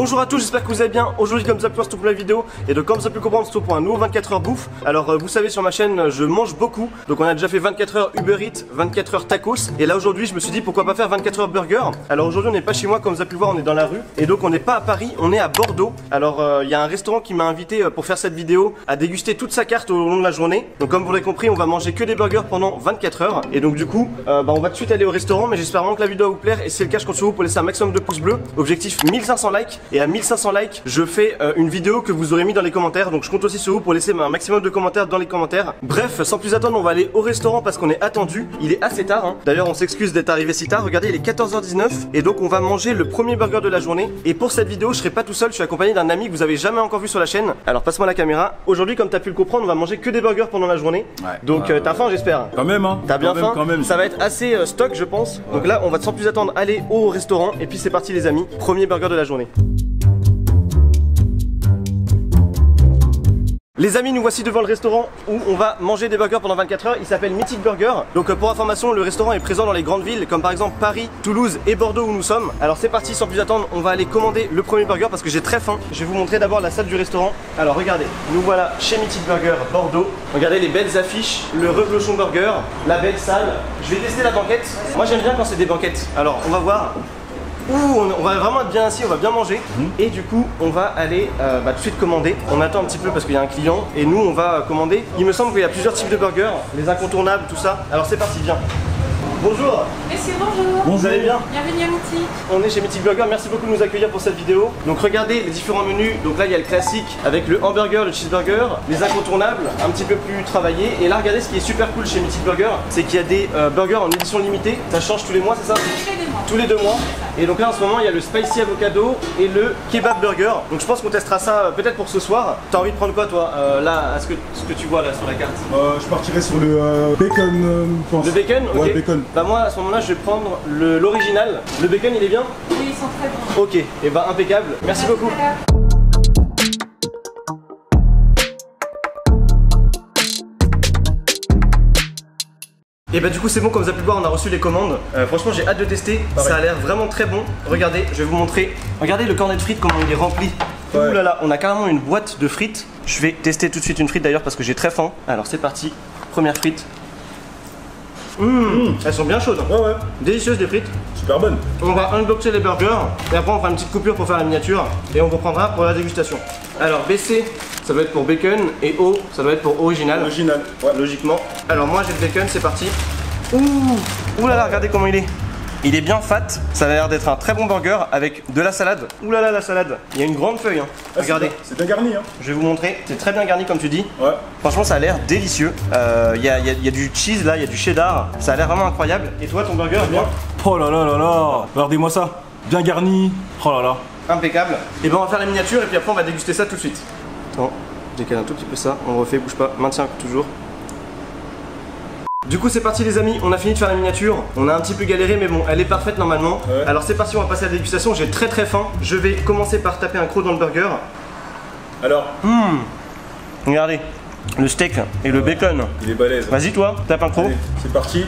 Bonjour à tous, j'espère que vous allez bien. Aujourd'hui, comme ça, pour la vidéo, et donc comme ça peut comprendre, c'est pour un nouveau 24 heures bouffe. Alors, vous savez, sur ma chaîne, je mange beaucoup. Donc, on a déjà fait 24 heures Uber Eats, 24 heures tacos. Et là, aujourd'hui, je me suis dit pourquoi pas faire 24 heures burger. Alors, aujourd'hui, on n'est pas chez moi, comme vous avez pu voir, on est dans la rue. Et donc, on n'est pas à Paris, on est à Bordeaux. Alors, il y a un restaurant qui m'a invité pour faire cette vidéo à déguster toute sa carte au long de la journée. Donc, comme vous l'avez compris, on va manger que des burgers pendant 24 heures. Et donc, du coup, on va tout de suite aller au restaurant. Mais j'espère vraiment que la vidéo va vous plaire. Et si c'est le cas, je compte sur vous pour laisser un maximum de pouces bleus. Objectif 1500 likes. Et à 1500 likes, je fais une vidéo que vous aurez mis dans les commentaires. Donc je compte aussi sur vous pour laisser un maximum de commentaires dans les commentaires. Bref, sans plus attendre, on va aller au restaurant parce qu'on est attendu. Il est assez tard, hein. D'ailleurs, on s'excuse d'être arrivé si tard. Regardez, il est 14h19 et donc on va manger le premier burger de la journée. Et pour cette vidéo, je serai pas tout seul, je suis accompagné d'un ami que vous avez jamais encore vu sur la chaîne. Alors passe-moi la caméra. Aujourd'hui, comme tu as pu le comprendre, on va manger que des burgers pendant la journée. Ouais. Donc t'as faim, j'espère. Quand même, hein. T'as bien faim. Quand même. Ça va être assez stock, je pense. Ouais. Donc là, on va sans plus attendre aller au restaurant. Et puis c'est parti, les amis. Premier burger de la journée. Les amis, nous voici devant le restaurant où on va manger des burgers pendant 24 heures. Il s'appelle Mythic Burger. Donc pour information, le restaurant est présent dans les grandes villes comme par exemple Paris, Toulouse et Bordeaux où nous sommes. Alors c'est parti, sans plus attendre, on va aller commander le premier burger parce que j'ai très faim. Je vais vous montrer d'abord la salle du restaurant. Alors regardez, nous voilà chez Mythic Burger Bordeaux. Regardez les belles affiches, le Reblochon Burger, la belle salle. Je vais tester la banquette. Moi j'aime bien quand c'est des banquettes. Alors on va voir. Ouh, on va vraiment être bien assis, on va bien manger. Et du coup, on va aller tout de suite commander. On attend un petit peu parce qu'il y a un client. Et nous, on va commander. Il me semble qu'il y a plusieurs types de burgers, les incontournables, tout ça. Alors c'est parti, viens. Bonjour. Messieurs, bonjour. Vous allez bien? Bienvenue à Mythic. On est chez Mythic Burger, merci beaucoup de nous accueillir pour cette vidéo. Donc regardez les différents menus. Donc là il y a le classique avec le hamburger, le cheeseburger, les incontournables, un petit peu plus travaillés. Et là regardez, ce qui est super cool chez Mythic Burger, c'est qu'il y a des burgers en édition limitée. Ça change tous les mois, c'est ça? Tous les 2 mois. Et donc là en ce moment il y a le spicy avocado et le kebab burger. Donc je pense qu'on testera ça peut-être pour ce soir. T'as envie de prendre quoi toi là, ce que tu vois là sur la carte? Je partirais sur le bacon, je pense. Le bacon? Ok. Ouais, bacon. Bah moi à ce moment là je vais prendre l'original. Le bacon il est bien? Oui, ils sont très bons. Ok, et bah impeccable. Merci beaucoup. Et bah du coup c'est bon, comme vous avez pu le voir, on a reçu les commandes. Franchement j'ai hâte de tester, ça a l'air vraiment très bon. Regardez, je vais vous montrer. Regardez le cornet de frites, comment il est rempli. Ouais. Ouh là là, on a carrément une boîte de frites. Je vais tester tout de suite une frite d'ailleurs parce que j'ai très faim. Alors c'est parti, première frite. Elles sont bien chaudes. Ouais. Délicieuses les frites. Super bonnes. On va unboxer les burgers et après on fera une petite coupure pour faire la miniature et on reprendra pour la dégustation. Alors BC, ça doit être pour bacon et O, ça doit être pour original. Original, ouais. Logiquement. Alors moi j'ai le bacon, c'est parti. Ouh là là, regardez comment il est. Il est bien fat, ça a l'air d'être un très bon burger avec de la salade. Ouh là là, la salade. Il y a une grande feuille, hein. Regardez. C'est bien garni, hein. Je vais vous montrer, c'est très bien garni comme tu dis. Ouais. Franchement ça a l'air délicieux. Il y a du cheese là, il y a du cheddar. Ça a l'air vraiment incroyable. Et toi ton burger est bien? Oh là là là là. Regardez-moi ça. Bien garni. Oh là là. Impeccable. Et ben on va faire la miniature et puis après on va déguster ça tout de suite. Attends, décale un tout petit peu ça, on refait, bouge pas, maintiens toujours. Du coup c'est parti les amis, on a fini de faire la miniature. On a un petit peu galéré mais bon, elle est parfaite normalement. Ouais. Alors c'est parti, on va passer à la dégustation, j'ai très faim. Je vais commencer par taper un croc dans le burger. Alors Regardez, le steak et le bacon. Il est balèze. Vas-y toi, tape un croc. Allez, c'est parti.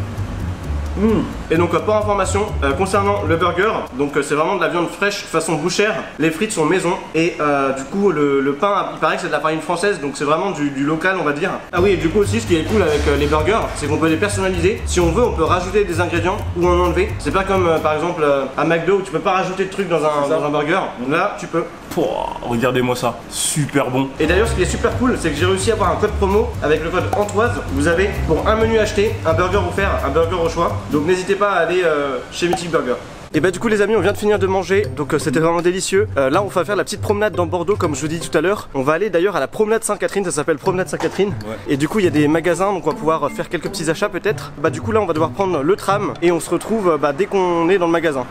Et donc pour information, concernant le burger, donc c'est vraiment de la viande fraîche façon bouchère. Les frites sont maison et du coup le pain, il paraît que c'est de la farine française, donc c'est vraiment du local on va dire. Ah oui, et du coup aussi ce qui est cool avec les burgers, c'est qu'on peut les personnaliser. Si on veut, on peut rajouter des ingrédients ou en enlever. C'est pas comme par exemple à McDo où tu peux pas rajouter de trucs dans un burger. Donc là tu peux. Regardez-moi ça, super bon. Et d'ailleurs ce qui est super cool, c'est que j'ai réussi à avoir un code promo avec le code Antoise. Vous avez pour un menu acheté, un burger offert, un burger au choix. Donc n'hésitez pas à aller chez Mythic Burger. Et bah du coup les amis, on vient de finir de manger, donc c'était vraiment délicieux. Là on va faire la petite promenade dans Bordeaux comme je vous dis tout à l'heure. On va aller d'ailleurs à la promenade Sainte-Catherine, ça s'appelle promenade Sainte-Catherine. Ouais. Et du coup il y a des magasins, donc on va pouvoir faire quelques petits achats peut-être. Bah du coup là on va devoir prendre le tram et on se retrouve dès qu'on est dans le magasin.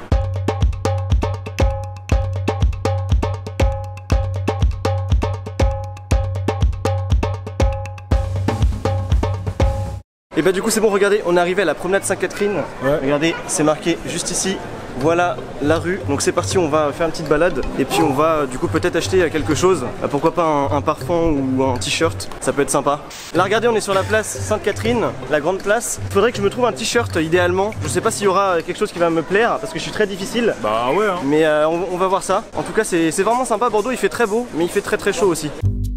Et bah du coup c'est bon, regardez, on est arrivé à la promenade Sainte-Catherine. Ouais. Regardez, c'est marqué juste ici. voilà la rue. Donc c'est parti, on va faire une petite balade et puis on va du coup peut-être acheter quelque chose. Pourquoi pas un parfum ou un t-shirt, ça peut être sympa. Là regardez, on est sur la place Sainte-Catherine, la grande place. Faudrait que je me trouve un t-shirt idéalement. Je sais pas s'il y aura quelque chose qui va me plaire parce que je suis très difficile. Bah ouais hein. Mais on va voir ça. En tout cas c'est vraiment sympa. Bordeaux il fait très beau mais il fait très chaud aussi.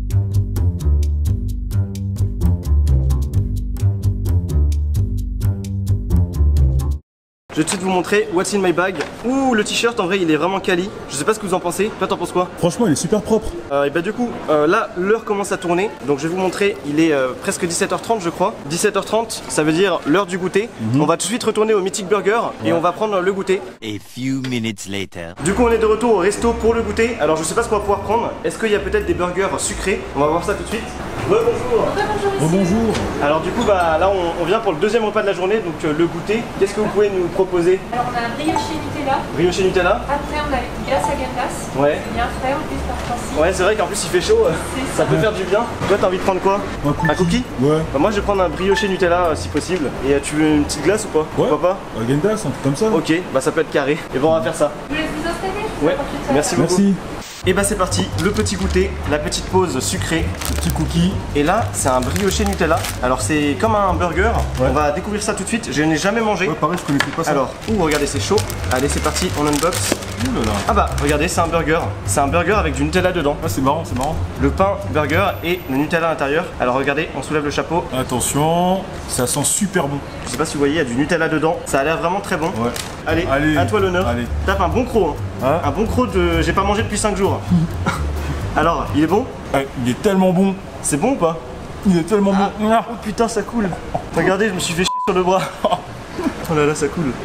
Je vais tout de suite vous montrer what's in my bag. Ouh, le t-shirt en vrai il est vraiment quali. Je sais pas ce que vous en pensez. Toi t'en penses quoi? Franchement il est super propre. Et bah du coup là l'heure commence à tourner. Donc je vais vous montrer, il est presque 17h30 je crois. 17h30 ça veut dire l'heure du goûter. On va tout de suite retourner au Mythic Burger et on va prendre le goûter. A few minutes later. Du coup on est de retour au resto pour le goûter. Alors je sais pas ce qu'on va pouvoir prendre. Est-ce qu'il y a peut-être des burgers sucrés? On va voir ça tout de suite. Bonjour. Oh, bonjour. Alors du coup bah là on vient pour le deuxième repas de la journée. Donc le goûter. Qu'est-ce que vous pouvez nous proposer? Alors on a un brioche Nutella. Brioche Nutella. Après on a une glace à Gandas. Ouais. Bien frais en plus par principe. Ouais c'est vrai qu'en plus il fait chaud. Ça peut faire du bien. Toi t'as envie de prendre quoi? Un cookie? Ouais. Bah, moi je vais prendre un brioche Nutella si possible. Et tu veux une petite glace ou pas? Ouais. Pourquoi pas? Agendas, un truc comme ça. Ok, bah ça peut être carré. Et bon on va faire ça. Je vous laisse vous installer. Je vous Ouais, apporte tout ça. merci beaucoup. Merci. Et bah c'est parti, le petit goûter, la petite pause sucrée. Le petit cookie. Et là c'est un brioché Nutella. Alors c'est comme un burger. Ouais. On va découvrir ça tout de suite. Je n'ai jamais mangé. Ouais pareil je connaissais pas ça. Alors, regardez c'est chaud. Allez c'est parti, on unbox. Ouh là là. Ah bah regardez c'est un burger. C'est un burger avec du Nutella dedans. Ah c'est marrant, c'est marrant. Le pain burger et le Nutella à l'intérieur. Alors regardez, on soulève le chapeau. Attention, ça sent super bon. Je sais pas si vous voyez, il y a du Nutella dedans. Ça a l'air vraiment très bon. Ouais. Allez, à toi l'honneur. Allez. Tape un bon croc. Hein. Un bon croc de... J'ai pas mangé depuis 5 jours. Alors, il est bon? Il est tellement bon. C'est bon ou pas? Il est tellement bon. Oh putain, ça coule. Regardez, je me suis fait chier sur le bras. Oh là là, ça coule.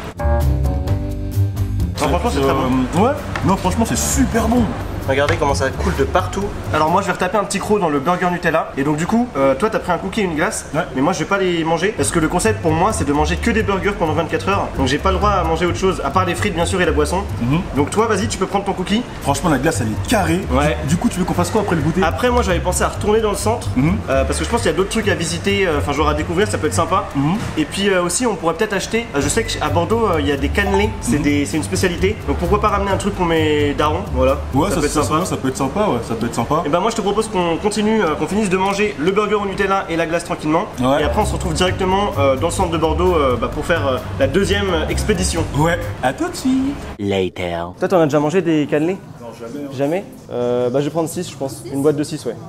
Non, franchement, c'est très bon. Ouais. Non, franchement, c'est super bon. Regardez comment ça coule de partout. Alors moi je vais retaper un petit croc dans le burger Nutella. Et donc du coup, toi t'as pris un cookie et une glace. Ouais. Mais moi je vais pas les manger. Parce que le concept pour moi c'est de manger que des burgers pendant 24 heures. Donc j'ai pas le droit à manger autre chose, à part les frites bien sûr et la boisson. Donc toi vas-y, tu peux prendre ton cookie. Franchement, la glace elle est carrée. Ouais. Du coup, tu veux qu'on fasse quoi après le goûter? Après moi j'avais pensé à retourner dans le centre. Parce que je pense qu'il y a d'autres trucs à visiter. Enfin genre à découvrir, ça peut être sympa. Et puis aussi on pourrait peut-être acheter. Je sais qu'à Bordeaux il y a des cannelés. C'est une spécialité. Donc pourquoi pas ramener un truc pour mes darons. Voilà. Ouais, ça peut être sympa. Ça peut être sympa, ouais, ça peut être sympa. Et bah moi je te propose qu'on continue, qu'on finisse de manger le burger au Nutella et la glace tranquillement. Ouais. Et après on se retrouve directement dans le centre de Bordeaux pour faire la deuxième expédition. Ouais, à tout de suite. Later. Toi t'en as déjà mangé des cannelés? Non, jamais. Jamais? Bah je vais prendre 6 je pense. Une boîte de 6 ouais.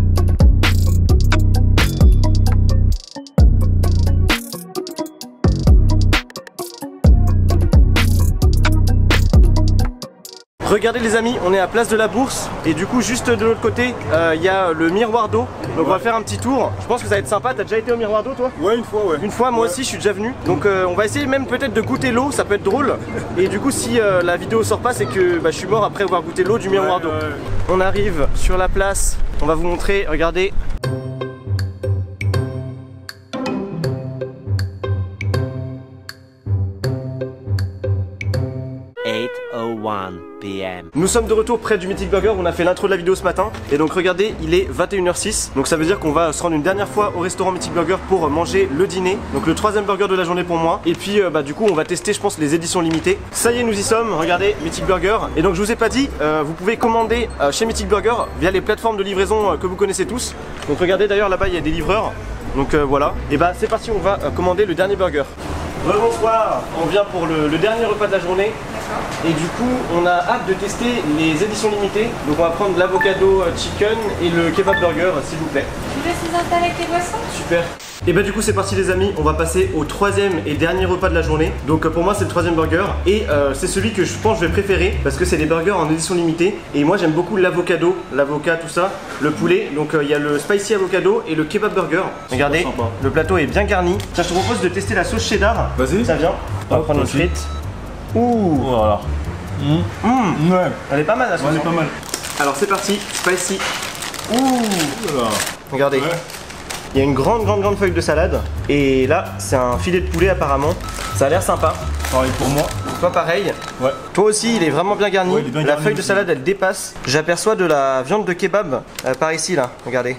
Regardez les amis, on est à Place de la Bourse et du coup juste de l'autre côté il y a le miroir d'eau. Donc on va faire un petit tour. Je pense que ça va être sympa. T'as déjà été au miroir d'eau toi? Ouais, une fois, ouais. Une fois, moi aussi je suis déjà venu. Donc on va essayer même peut-être de goûter l'eau, ça peut être drôle. Et du coup si la vidéo sort pas c'est que je suis mort après avoir goûté l'eau du miroir d'eau. On arrive sur la place, on va vous montrer, regardez. PM. Nous sommes de retour près du Mythic Burger, on a fait l'intro de la vidéo ce matin. Et donc regardez, il est 21h06. Donc ça veut dire qu'on va se rendre une dernière fois au restaurant Mythic Burger pour manger le dîner. Donc le troisième burger de la journée pour moi. Et puis du coup on va tester je pense les éditions limitées. Ça y est, nous y sommes, regardez Mythic Burger. Et donc je vous ai pas dit, vous pouvez commander chez Mythic Burger via les plateformes de livraison que vous connaissez tous. Donc regardez d'ailleurs là-bas il y a des livreurs. Donc voilà, et bah c'est parti, on va commander le dernier burger. Bonsoir, on vient pour le dernier repas de la journée. Et du coup on a hâte de tester les éditions limitées. Donc on va prendre l'avocado chicken et le kebab burger s'il vous plaît. Je vous laisse vous installer avec les boissons. Super. Et bah du coup c'est parti les amis, on va passer au troisième et dernier repas de la journée. Donc pour moi c'est le troisième burger et c'est celui que je pense que je vais préférer parce que c'est des burgers en édition limitée. Et moi j'aime beaucoup l'avocado, l'avocat tout ça, le poulet. Donc il y a le spicy avocado et le kebab burger. Regardez, sympa. le plateau est bien garni. Tiens, je te propose de tester la sauce cheddar. Vas-y. Ça vient. On va prendre une vas-y. frite. Ouh, Voilà. Ouais. elle est pas mal la sauce. Elle est pas mal. Alors c'est parti, spicy. Ouh, Voilà. regardez. Ouais. Il y a une grande feuille de salade. Et là, c'est un filet de poulet apparemment. Ça a l'air sympa. Pareil pour moi. Toi pareil. Ouais. Toi aussi, il est vraiment bien garni. Ouais, il est bien la garni feuille de aussi. salade, elle dépasse. J'aperçois de la viande de kebab par ici là. Regardez.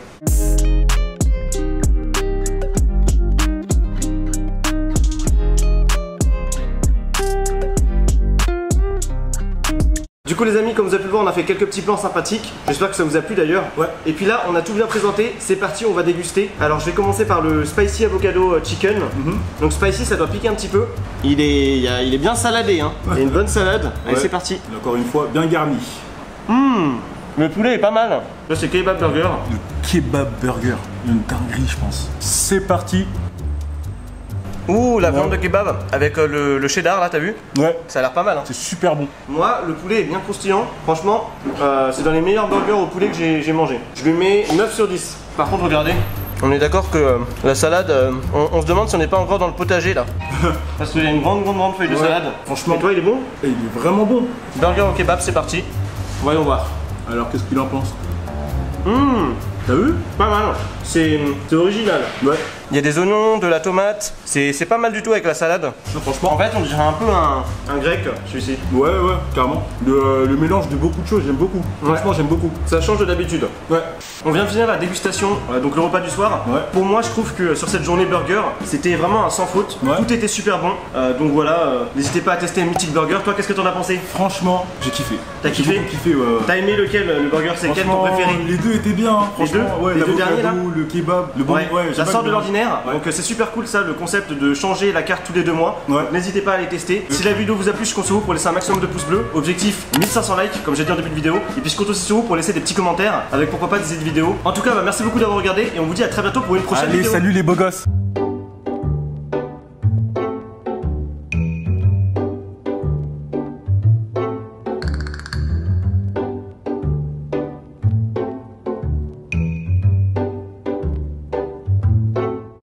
coup les amis, comme vous avez pu le voir, on a fait quelques petits plans sympathiques. J'espère que ça vous a plu d'ailleurs. Ouais. Et puis là, on a tout bien présenté. C'est parti, on va déguster. Alors je vais commencer par le spicy avocado chicken. Donc spicy, ça doit piquer un petit peu. Il est bien saladé, hein. Il y a une bonne salade. Allez, Ouais. c'est parti. Et encore une fois, bien garni. Le poulet est pas mal. Là, c'est kebab burger. Le kebab burger. Une dinguerie, je pense. C'est parti. Ouh, la viande de kebab avec le cheddar là, t'as vu? Ouais. Ça a l'air pas mal, hein. C'est super bon. Moi, le poulet est bien croustillant. Franchement, c'est dans les meilleurs burgers au poulet que j'ai mangé. Je lui mets 9 sur 10. Par contre, regardez, on est d'accord que la salade, on se demande si on n'est pas encore dans le potager là. Parce qu'il y a une grande feuille de Ouais, salade. franchement. Et toi, il est bon? Et il est vraiment bon. Burger au kebab, c'est parti. Voyons voir. Alors, qu'est-ce qu'il en pense? T'as vu? Pas mal. C'est original. Ouais. Il y a des oignons, de la tomate. C'est pas mal du tout avec la salade. Non, franchement. En fait, on dirait un peu un grec, celui-ci. Ouais, carrément. Le mélange de beaucoup de choses, j'aime beaucoup. Franchement, j'aime beaucoup. Ça change de d'habitude. Ouais. On vient de finir la dégustation, donc le repas du soir. Ouais. Pour moi, je trouve que sur cette journée burger, c'était vraiment un sans faute. Ouais. Tout était super bon. Donc voilà, n'hésitez pas à tester Mythic Burger. Toi, qu'est-ce que t'en as pensé? Franchement, j'ai kiffé. T'as kiffé? J'ai beaucoup kiffé, ouais. T'as aimé lequel, le burger? C'est quel ton Franchement, préféré? les deux étaient bien. Hein. Franchement, deux ouais, Les deux derniers, là l'avocado, le kebab, le bon. Ouais, j'ai ça pas sort de le- l'ordinaire, Ouais. donc c'est super cool ça, le concept de changer la carte tous les 2 mois. Ouais. N'hésitez pas à les tester. Si la vidéo vous a plu, je compte sur vous pour laisser un maximum de pouces bleus. Objectif 1500 likes, comme j'ai dit en début de vidéo. Et puis je compte aussi sur vous pour laisser des petits commentaires avec pourquoi pas des idées de vidéos. En tout cas, merci beaucoup d'avoir regardé et on vous dit à très bientôt pour une prochaine Allez, vidéo. salut les beaux gosses.